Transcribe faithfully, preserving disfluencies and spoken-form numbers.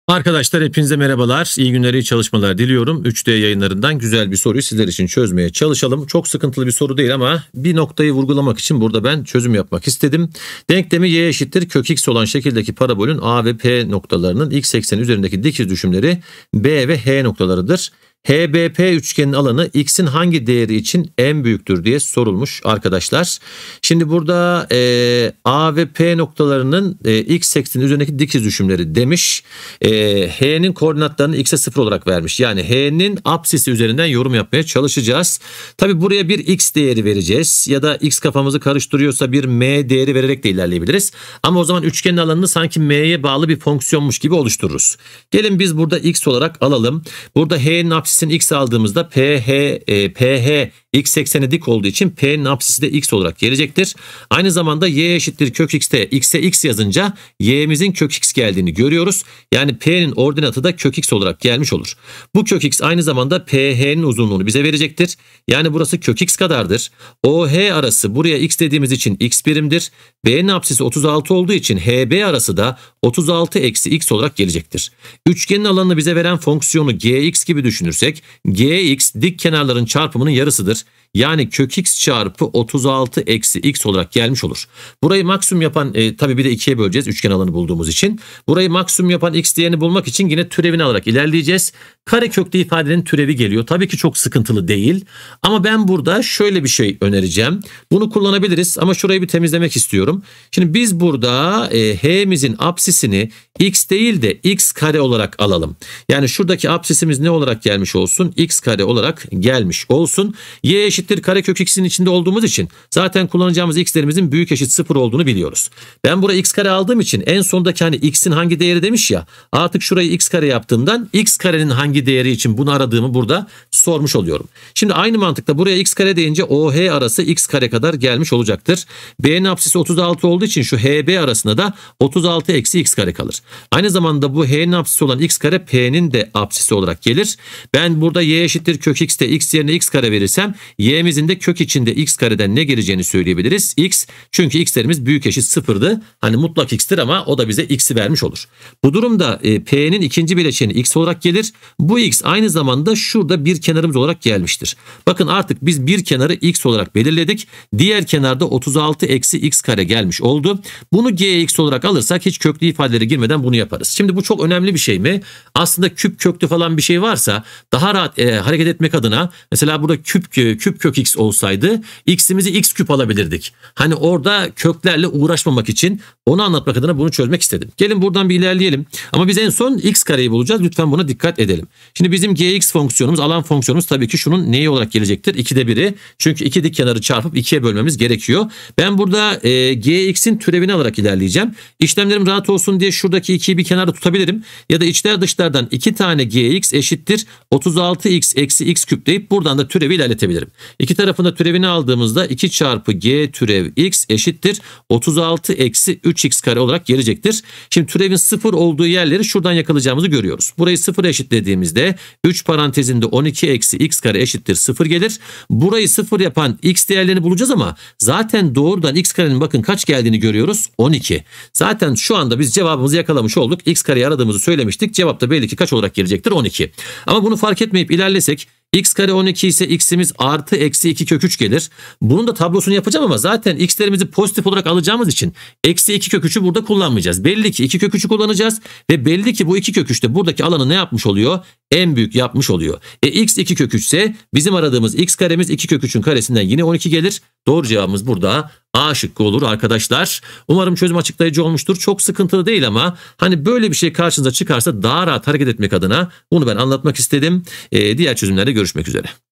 Arkadaşlar hepinize merhabalar. İyi günler, iyi çalışmalar diliyorum. üç D yayınlarından güzel bir soruyu sizler için çözmeye çalışalım. Çok sıkıntılı bir soru değil ama bir noktayı vurgulamak için burada ben çözüm yapmak istedim. Denklemi y eşittir kök x olan şekildeki parabolün a ve p noktalarının x ekseni üzerindeki dikiz düşümleri b ve h noktalarıdır. H B P üçgenin alanı x'in hangi değeri için en büyüktür diye sorulmuş arkadaşlar. Şimdi burada e, A ve P noktalarının e, x ekseni üzerindeki dikiz düşümleri demiş. E, H'nin koordinatlarını x'e sıfır olarak vermiş. Yani H'nin apsisi üzerinden yorum yapmaya çalışacağız. Tabi buraya bir x değeri vereceğiz ya da x kafamızı karıştırıyorsa bir m değeri vererek de ilerleyebiliriz. Ama o zaman üçgenin alanını sanki m'ye bağlı bir fonksiyonmuş gibi oluştururuz. Gelin biz burada x olarak alalım. Burada H'nin apsisi x aldığımızda P H, e, P H x ekseni dik olduğu için P'nin apsisi de x olarak gelecektir. Aynı zamanda y eşittir kök x'te x'e x yazınca y'mizin kök x geldiğini görüyoruz. Yani P'nin ordinatı da kök x olarak gelmiş olur. Bu kök x aynı zamanda P H'nin uzunluğunu bize verecektir. Yani burası kök x kadardır. O H arası buraya x dediğimiz için x birimdir. B'nin apsisi otuz altı olduğu için H B arası da otuz altı eksi x olarak gelecektir. Üçgenin alanını bize veren fonksiyonu gx gibi düşünürsek gx dik kenarların çarpımının yarısıdır. Yani kök x çarpı otuz altı eksi x olarak gelmiş olur. Burayı maksimum yapan e, tabii bir de ikiye böleceğiz üçgen alanı bulduğumuz için. Burayı maksimum yapan x değerini bulmak için yine türevini alarak ilerleyeceğiz. Kareköklü ifadenin türevi geliyor. Tabii ki çok sıkıntılı değil. Ama ben burada şöyle bir şey önereceğim. Bunu kullanabiliriz ama şurayı bir temizlemek istiyorum. Şimdi biz burada e, h'mizin apsisini x değil de x kare olarak alalım. Yani şuradaki apsisimiz ne olarak gelmiş olsun? X kare olarak gelmiş olsun. Y eşittir karekök x'in içinde olduğumuz için zaten kullanacağımız x'lerimizin büyük eşit sıfır olduğunu biliyoruz. Ben buraya x kare aldığım için en sondaki hani x'in hangi değeri demiş ya, artık şurayı x kare yaptığımdan x karenin hangi değeri için bunu aradığımı burada sormuş oluyorum. Şimdi aynı mantıkla buraya x kare deyince O H arası x kare kadar gelmiş olacaktır. B'nin apsisi otuz altı olduğu için şu H B arasında da otuz altı eksi x kare kalır. Aynı zamanda bu H'nin apsisi olan x kare P'nin de apsisi olarak gelir. Ben burada y eşittir kök x'te x yerine x kare verirsem y'mizin de kök içinde x kareden ne geleceğini söyleyebiliriz. X, çünkü x'lerimiz büyük eşit sıfırdı. Hani mutlak x'tir ama o da bize x'i vermiş olur. Bu durumda e, P'nin ikinci bileşeni x olarak gelir. Bu x aynı zamanda şurada bir kenarımız olarak gelmiştir. Bakın artık biz bir kenarı x olarak belirledik. Diğer kenarda otuz altı eksi x kare gelmiş oldu. Bunu gx olarak alırsak hiç köklü ifadeleri girmeden bunu yaparız. Şimdi bu çok önemli bir şey mi? Aslında küp köklü falan bir şey varsa daha rahat e, hareket etmek adına mesela burada küp küp kök x olsaydı x'imizi x küp alabilirdik. Hani orada köklerle uğraşmamak için onu anlatmak adına bunu çözmek istedim. Gelin buradan bir ilerleyelim. Ama biz en son x kareyi bulacağız. Lütfen buna dikkat edelim. Şimdi bizim gx fonksiyonumuz, alan fonksiyonumuz tabii ki şunun neyi olarak gelecektir? ikide biri. Çünkü iki dik kenarı çarpıp ikiye bölmemiz gerekiyor. Ben burada e, gx'in türevini alarak ilerleyeceğim. İşlemlerim rahat olsun diye şuradaki ikiyi bir kenarda tutabilirim. Ya da içler dışlardan iki tane gx eşittir otuz altı x eksi x küp deyip buradan da türevi ilerletebilirim. İki tarafında türevini aldığımızda iki çarpı g türev x eşittir otuz altı eksi üç x kare olarak gelecektir. Şimdi türevin sıfır olduğu yerleri şuradan yakalayacağımızı görüyoruz. Burayı sıfır eşitlediğimizde üç parantezinde on iki eksi x kare eşittir sıfır gelir. Burayı sıfır yapan x değerlerini bulacağız ama zaten doğrudan x karenin bakın kaç geldiğini görüyoruz. on iki. Zaten şu anda biz cevabımızı yakalamış olduk. X kareyi aradığımızı söylemiştik. Cevap da belli ki kaç olarak gelecektir? on iki. Ama bunu fark etmeyip ilerlesek x kare on iki ise x'imiz artı eksi iki kök üç gelir. Bunun da tablosunu yapacağım ama zaten x'lerimizi pozitif olarak alacağımız için eksi iki kök üçü burada kullanmayacağız. Belli ki iki kök üçü kullanacağız ve belli ki bu iki kök üç de buradaki alanı ne yapmış oluyor? En büyük yapmış oluyor. E x iki kök üç ise bizim aradığımız x karemiz iki kök üçün karesinden yine on iki gelir. Doğru cevabımız burada A şıkkı olur arkadaşlar. Umarım çözüm açıklayıcı olmuştur. Çok sıkıntılı değil ama hani böyle bir şey karşınıza çıkarsa daha rahat hareket etmek adına bunu ben anlatmak istedim. Ee, diğer çözümlerde görüşmek üzere.